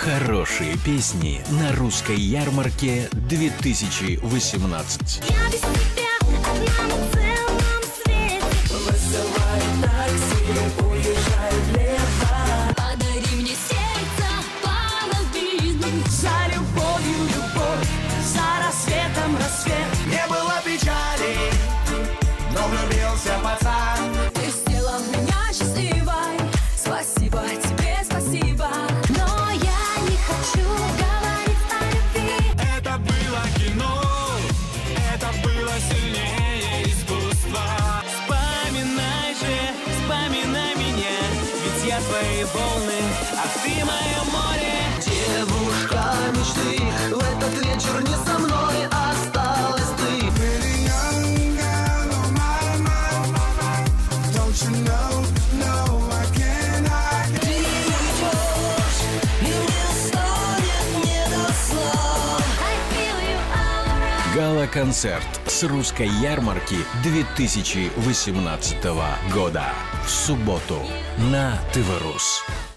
Хорошие песни на русской ярмарке 2018. Я без тебя одна на целом свете. Вызывай такси, уезжай влево. Подари мне сердце половину. За любовью любовь, за рассветом рассвет. Не было печали, но влюбился пацан. Ты сделал меня счастливой. Спасибо тебе, спасибо. Но я не хочу говорить о любви. Это было кино, это было сильнее искусства. Вспоминай же, вспоминай меня, ведь я твои волны, а ты мое море. Девушка мечты, в этот вечер не со мной осталась ты. Ты уйдешь, и мне станет не до слов. I feel you alright. Гала-концерт с русской ярмарки 2018 года в субботу на ТВ Рус.